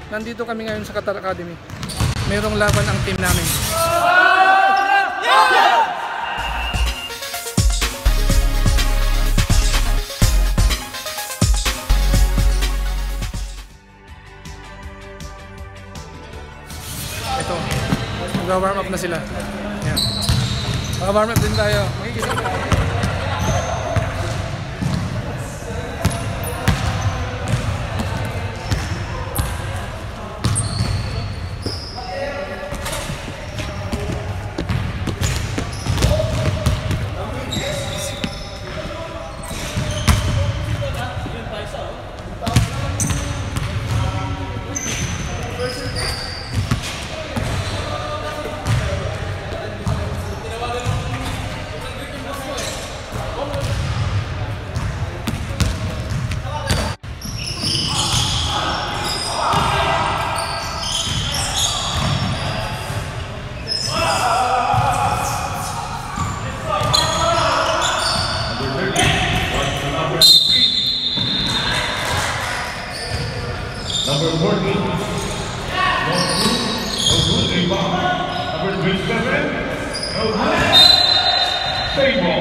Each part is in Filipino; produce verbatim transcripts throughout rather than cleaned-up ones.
Nandito kami ngayon sa Qatar Academy. Merong laban ang team namin. Ito, mag-warm up na sila. Ayan. Mag-warm up din tayo. Magigisa tayo. Number fourteen, Ogun rebound. Number twenty-seven, Ogun stable.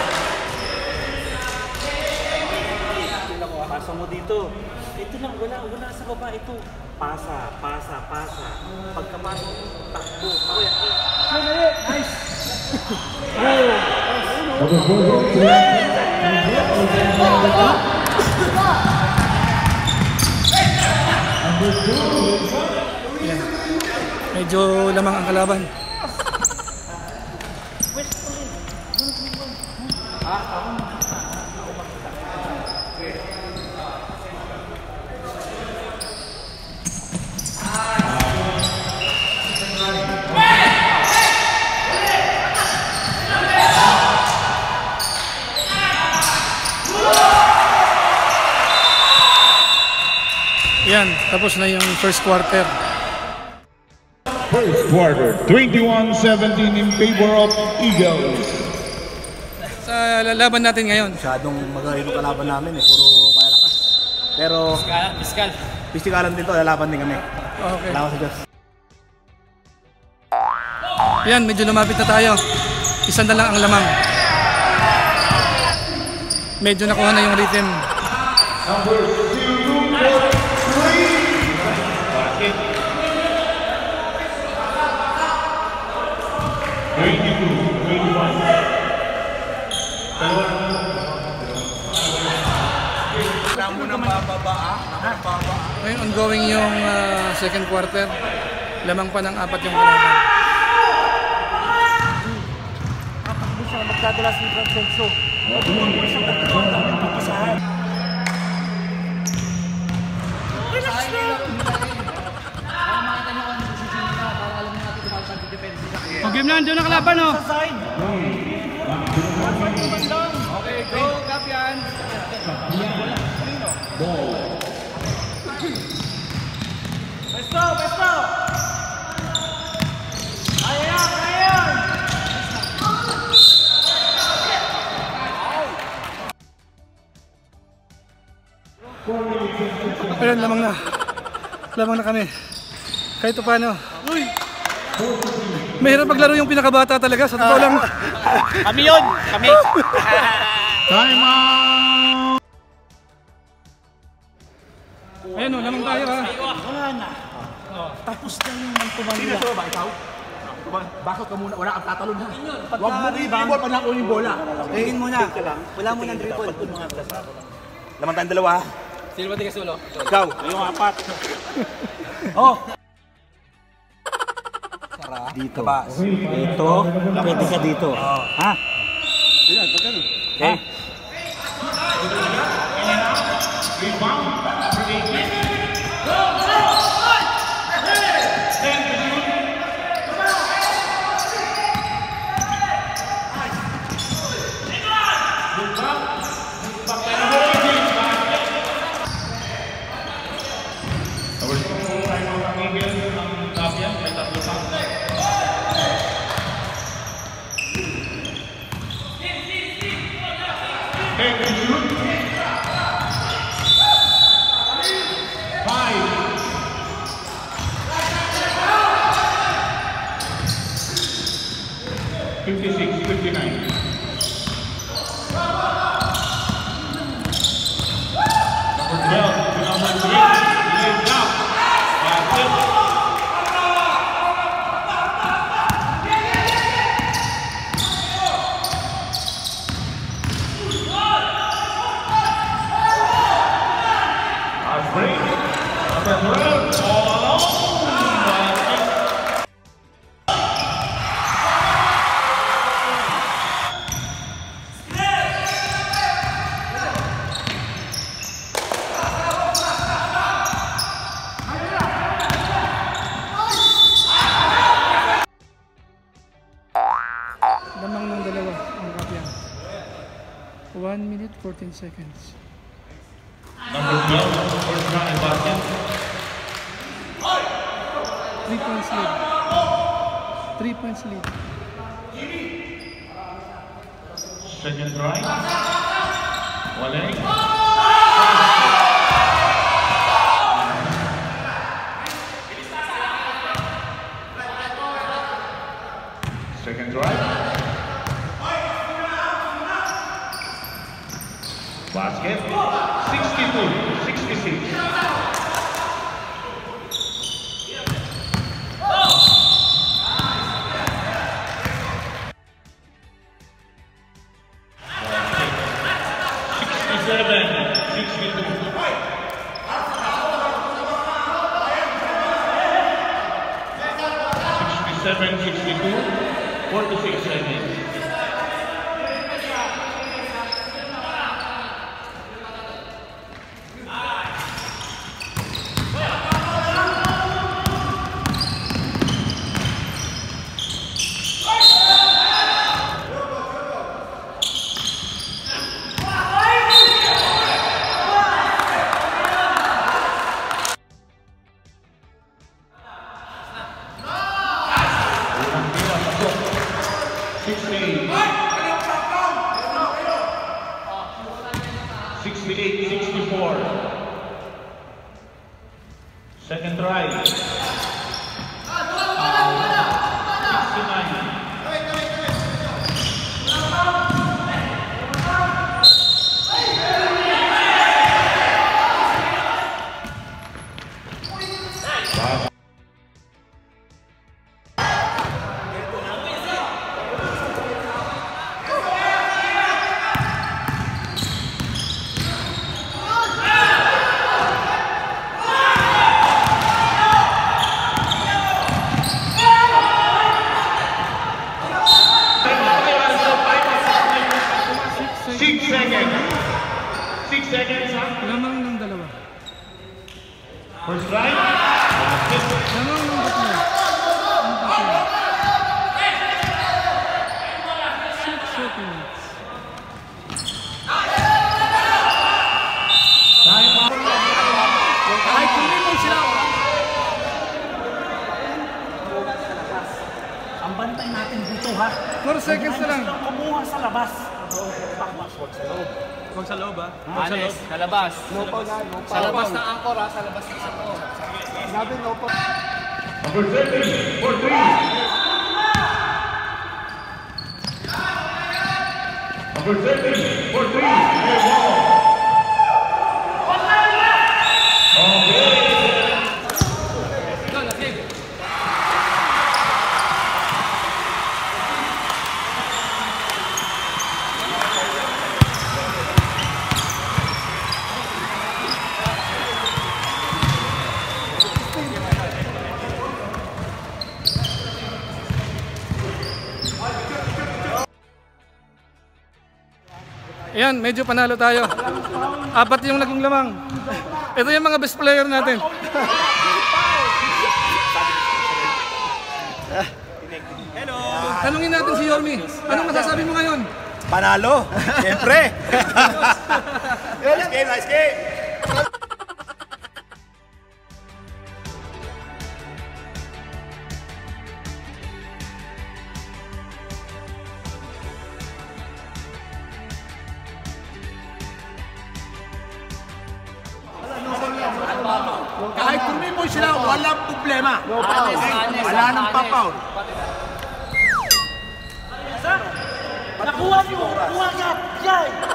Pasa mo dito. Ito lang, wala, wala sa baba. Ito, pasa, pasa, pasa. Pagkapasok, takbo. Oh, yan. Nice! Number fourteen, Yan. Medyo lamang ang kalaban. Yan, tapos na yung first quarter. First quarter, twenty-one seventeen in favor of Eagles. Sa lalaban natin ngayon. Masyadong magaling yung kalaban namin eh, puro malalakas. Pero Piskal. pistikalan din to, lalaban din kami. Okay. Salamat sa Diyos. Yan, medyo lumapit na tayo. Isa na lang ang lamang. Medyo nakuha na yung rhythm. Number twenty-two, twenty-one. Wala mo nang bababa ah. Bababa. Ngayon, ongoing yung uh, second quarter. Lamang pa ng apat yung kalaban. Kapag siya magdadala si Francisco. Magdadala siya magdadala ng papasahan. Relax lang! O, game na, doon ang kalaban, oh. Okay, go, Kapian! Pesto, pesto! Kaya yan, kaya yan! Ayun, lamang na. Lamang na kami. Kahit paano. Uy! Mahirap maglaro yung pinakabata talaga. Sa totoo lang. Kami yun! Kami! Time out! Ayun, oh, lamang tayo, ha. Wala na. Tapos na yung magtumang nila. Sino ba ikaw? Bakit ka muna, wala kang tatalon ha? Huwag mo i-dribble pa na ako yung bola. Tingin mo na. Wala mo ng dribble. Laman tayong dalawa ha? Sino ba tigas ulo? Ikaw. Yung apat. Oh! Dito. Dito. Pwede ka dito. Ha? Okay. fifty-six fifty-nine. Number twelve to number three. Lives out. Basket. Fast break. Number twelve. All alone. Lamang ng dalawa ang kapyan. one minute fourteen seconds. Number twelve. First round basket. three points lead. three points lead. Second try. Walay. Second try. Basket. sixty-two sixty-six. sixty-seven sixty-two. sixty-seven sixty-two. forty-six seconds. sixty-eight. sixty-eight sixty-four. Second try. sixty-nine. Six seconds. Six seconds, huh? Lamang ng dalawa. First try. Basket. Lamang ng tatlo. Ang kapyan. six seconds. Kahit hindi mo sila. Ang bantay natin dito ha. four seconds na lang. Kumuha sa labas. Huwag sa loob ha. Anes, sa labas. Sa labas ng angkor ha, sa labas ng angkor. Number thirty for three. Number thirty for three. Air ball. Okay. Ayan, medyo panalo tayo. Apat yung naging lamang. Ito yung mga best player natin. Hello. Tanungin natin si Yormi. Anong masasabi mo ngayon? Panalo. Siyempre. Nice game, nice game. Kahit tumimo sila, walang problema. Anes, Anes. Wala nang papaw. ha? Nakuha niyo, kuha niya, yan!